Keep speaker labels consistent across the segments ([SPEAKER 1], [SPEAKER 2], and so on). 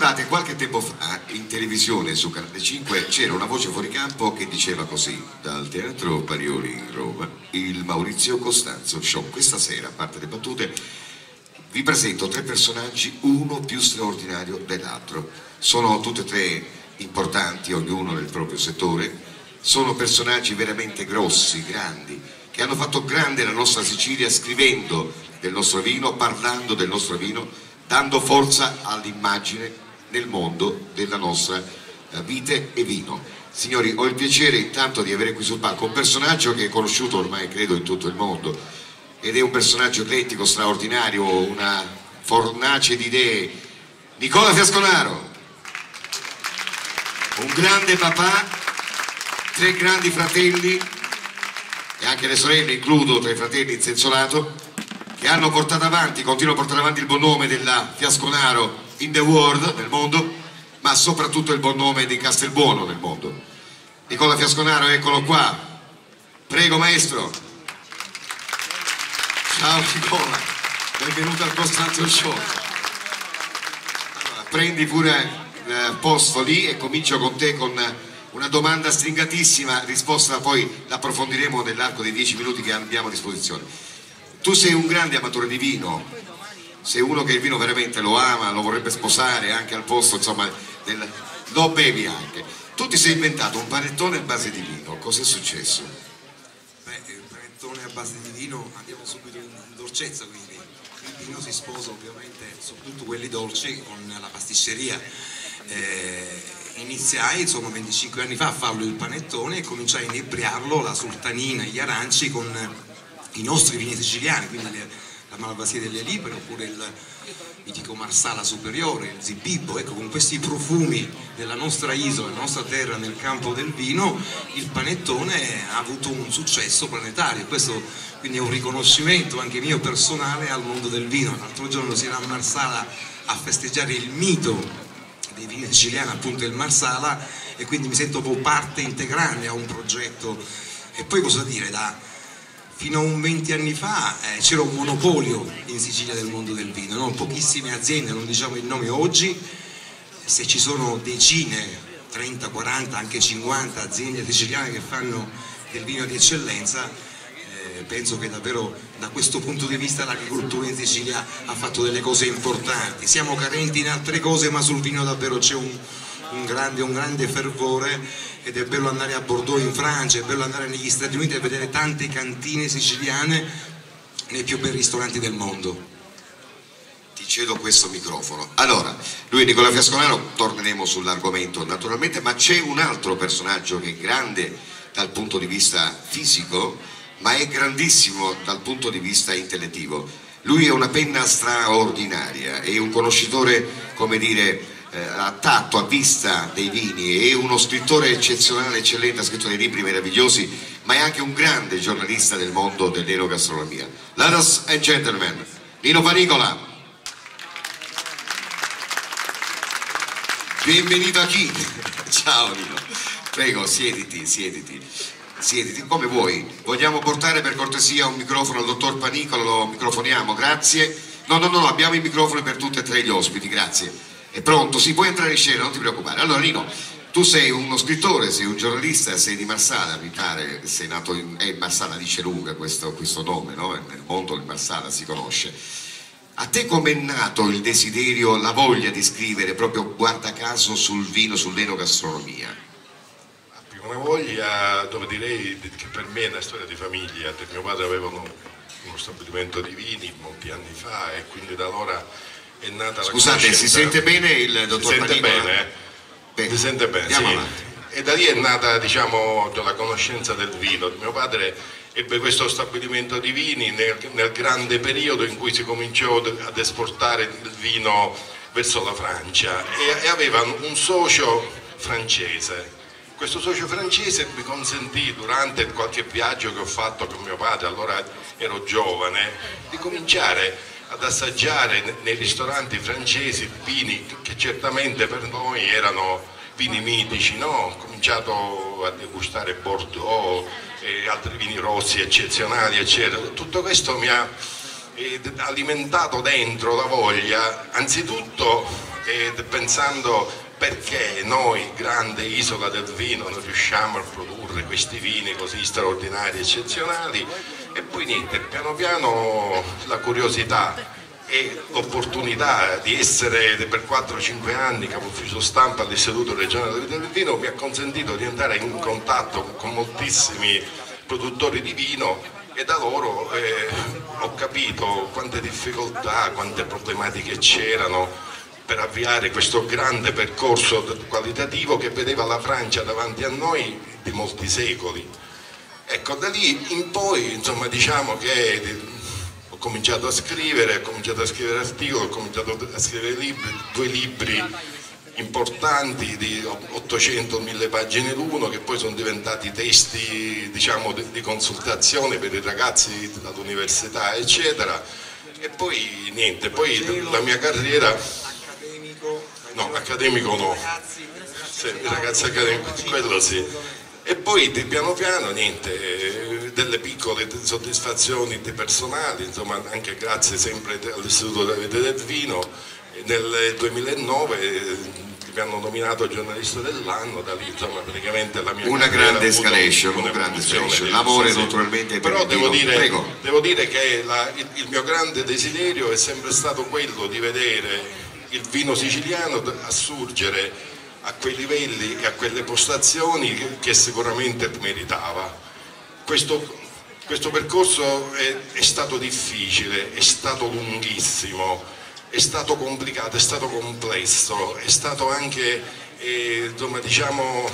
[SPEAKER 1] ricordate, qualche tempo fa in televisione su Canale 5 c'era una voce fuori campo che diceva così: dal Teatro Parioli in Roma, il Maurizio Costanzo Show. Questa sera, a parte le battute, vi presento tre personaggi, uno più straordinario dell'altro. Sono tutti e tre importanti, ognuno nel proprio settore. Sono personaggi veramente grossi, grandi, che hanno fatto grande la nostra Sicilia scrivendo del nostro vino, parlando del nostro vino, dando forza all'immagine nel mondo della nostra vite e vino. Signori, ho il piacere intanto di avere qui sul palco un personaggio che è conosciuto ormai credo in tutto il mondo ed è un personaggio eclettico, straordinario, una fornace di idee. Nicola Fiasconaro, un grande papà, tre grandi fratelli e anche le sorelle, includo tra i fratelli in senso lato, che hanno portato avanti, continuano a portare avanti il buon nome della Fiasconaro in the world, nel mondo, ma soprattutto il buon nome di Castelbuono nel mondo. Nicola Fiasconaro, eccolo qua. Prego maestro. Ciao Nicola, benvenuto al Costanzo Show. Allora, prendi pure posto lì e comincio con te con una domanda stringatissima, risposta poi l'approfondiremo nell'arco dei 10 minuti che abbiamo a disposizione. Tu sei un grande amatore di vino, sei uno che il vino veramente lo ama, lo vorrebbe sposare anche al posto, insomma, lo bevi anche. Tu ti sei inventato un panettone a base di vino, cos'è successo?
[SPEAKER 2] Beh, il panettone a base di vino, andiamo subito in dolcezza, quindi il vino si sposa ovviamente, soprattutto quelli dolci, con la pasticceria. Iniziai, insomma, 25 anni fa a farlo il panettone e cominciai a inebriarlo, la sultanina, gli aranci, con i nostri vini siciliani, quindi la Malvasia delle Libere oppure il mitico Marsala Superiore, il Zibibbo. Ecco, con questi profumi della nostra isola, della nostra terra nel campo del vino, il panettone ha avuto un successo planetario. Questo quindi è un riconoscimento anche mio personale al mondo del vino. L'altro giorno si era a Marsala a festeggiare il mito dei vini siciliani, appunto il Marsala, e quindi mi sento un po' parte integrante a un progetto. E poi cosa dire, fino a un 20 anni fa c'era un monopolio in Sicilia del mondo del vino, no? Pochissime aziende, non diciamo il nome oggi, se ci sono decine, 30, 40, anche 50 aziende siciliane che fanno del vino di eccellenza, penso che davvero da questo punto di vista l'agricoltura in Sicilia ha fatto delle cose importanti. Siamo carenti in altre cose, ma sul vino davvero c'è un grande fervore, ed è bello andare a Bordeaux in Francia, è bello andare negli Stati Uniti e vedere tante cantine siciliane nei più bei ristoranti del mondo.
[SPEAKER 1] Ti cedo questo microfono. Allora, lui è Nicola Fiasconaro, torneremo sull'argomento naturalmente, ma c'è un altro personaggio che è grande dal punto di vista fisico, ma è grandissimo dal punto di vista intellettivo. Lui è una penna straordinaria, è un conoscitore, come dire, a tatto, a vista dei vini, è uno scrittore eccezionale, eccellente, ha scritto dei libri meravigliosi, ma è anche un grande giornalista del mondo dell'enogastronomia. Ladies and gentlemen, Nino Panicola. Benvenuto a chi? Ciao Nino, prego, siediti, come vuoi. Vogliamo portare per cortesia un microfono al dottor Panicola, lo microfoniamo, grazie. No, abbiamo i microfoni per tutti e tre gli ospiti, grazie. È pronto, si può entrare in scena, non ti preoccupare. Allora Nino, tu sei uno scrittore, sei un giornalista, sei di Marsala, mi pare, sei nato in Marsala dice lunga questo nome, no? Nel mondo del Marsala si conosce. A te com'è nato il desiderio, la voglia di scrivere proprio guarda caso sul vino, sull'enogastronomia?
[SPEAKER 3] Una voglia dove direi che per me è una storia di famiglia. Mio padre aveva uno stabilimento di vini molti anni fa e quindi da allora è nata la
[SPEAKER 1] Scusate, si sente bene il dottor Panicola?
[SPEAKER 3] Si sente bene, si sente bene, sì. Avanti. E da lì è nata, diciamo, la conoscenza del vino. Mio padre ebbe questo stabilimento di vini nel grande periodo in cui si cominciò ad esportare il vino verso la Francia e aveva un socio francese. Questo socio francese mi consentì, durante qualche viaggio che ho fatto con mio padre, allora ero giovane, di cominciare ad assaggiare nei ristoranti francesi vini che certamente per noi erano vini mitici, no? Ho cominciato a degustare Bordeaux e altri vini rossi eccezionali, eccetera. Tutto questo mi ha alimentato dentro la voglia, anzitutto ed pensando perché noi, grande isola del vino, non riusciamo a produrre questi vini così straordinari, eccezionali, e poi niente, piano piano la curiosità e l'opportunità di essere per 4-5 anni capo ufficio stampa all'Istituto Regionale del Vino mi ha consentito di entrare in contatto con moltissimi produttori di vino, e da loro ho capito quante difficoltà, quante problematiche c'erano per avviare questo grande percorso qualitativo che vedeva la Francia davanti a noi di molti secoli. Ecco, da lì in poi, insomma, diciamo che ho cominciato a scrivere articoli, ho cominciato a scrivere libri, 2 libri importanti di 800-1000 pagine l'uno, che poi sono diventati testi, diciamo, di consultazione per i ragazzi all'università, eccetera. E poi niente, poi la mia carriera, accademico no, sì, ragazzi accademici, quello sì. E poi piano piano niente, delle piccole soddisfazioni personali, insomma, anche grazie sempre all'Istituto del Vino. Nel 2009 mi hanno nominato giornalista dell'anno, da lì insomma praticamente la mia
[SPEAKER 1] una grande escalation, l'amore naturalmente per
[SPEAKER 3] però devo dire che il mio grande desiderio è sempre stato quello di vedere il vino siciliano assurgere a quei livelli e a quelle postazioni che sicuramente meritava. Questo percorso è stato difficile, è stato lunghissimo, è stato complicato, è stato complesso, è stato anche insomma, diciamo,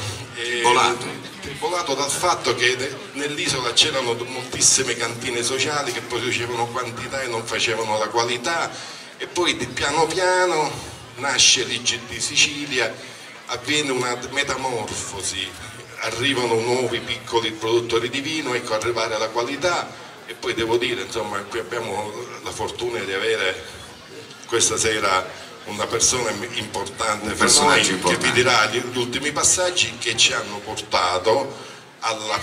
[SPEAKER 3] tribolato dal fatto che nell'isola c'erano moltissime cantine sociali che poi riducevano quantità e non facevano la qualità, e poi piano piano nasce l'IGD Sicilia, avviene una metamorfosi, arrivano nuovi piccoli produttori di vino, ecco, arrivare alla qualità. E poi devo dire, insomma, qui abbiamo la fortuna di avere questa sera una persona importante per noi, che vi dirà gli ultimi passaggi che ci hanno portato alla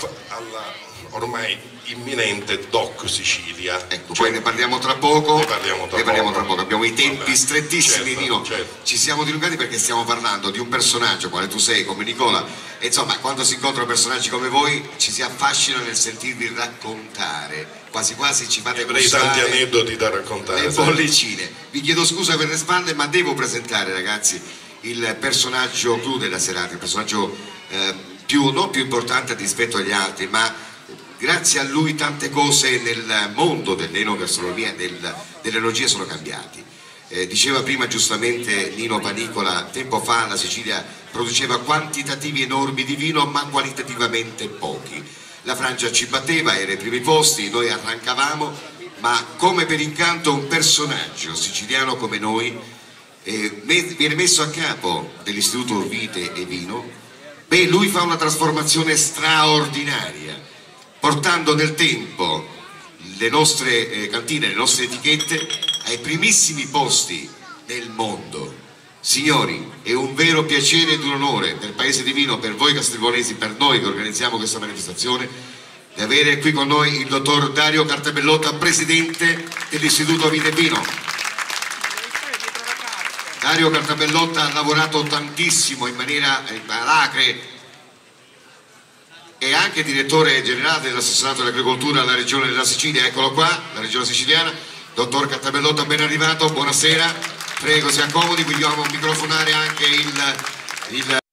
[SPEAKER 3] ormai imminente DOC Sicilia.
[SPEAKER 1] Ecco, poi ne parliamo tra poco.
[SPEAKER 3] Ne parliamo tra poco.
[SPEAKER 1] Abbiamo i tempi strettissimi,
[SPEAKER 3] certo,
[SPEAKER 1] Nino.
[SPEAKER 3] certo.
[SPEAKER 1] Ci siamo dilungati perché stiamo parlando di un personaggio, quale tu sei, come Nicola, e insomma, quando si incontrano personaggi come voi ci si affascina nel sentirvi raccontare. Quasi quasi ci fate
[SPEAKER 3] gustare tanti aneddoti da raccontare.
[SPEAKER 1] Le bollicine. Vi chiedo scusa per le spalle, ma devo presentare, ragazzi, il personaggio clou della serata, il personaggio non più importante rispetto agli altri, ma grazie a lui tante cose nel mondo dell'enogastronomia e dell'enologia sono cambiati. Diceva prima giustamente Nino Panicola, tempo fa la Sicilia produceva quantitativi enormi di vino, ma qualitativamente pochi. La Francia ci batteva, era ai primi posti, noi arrancavamo, ma come per incanto un personaggio siciliano come noi viene messo a capo dell'Istituto Vite e Vino. Beh, lui fa una trasformazione straordinaria, portando nel tempo le nostre cantine, le nostre etichette ai primissimi posti nel mondo. Signori, è un vero piacere ed un onore per il Paese di Vino, per voi castelbuonesi, per noi che organizziamo questa manifestazione, di avere qui con noi il dottor Dario Cartabellotta, presidente dell'Istituto Vite e Vino. Dario Cartabellotta ha lavorato tantissimo in maniera alacre, è anche direttore generale dell'assessorato all'agricoltura alla regione della Sicilia. Eccolo qua, la regione siciliana. Dottor Cartabellotta, ben arrivato, buonasera. Prego, si accomodi, vogliamo microfonare anche il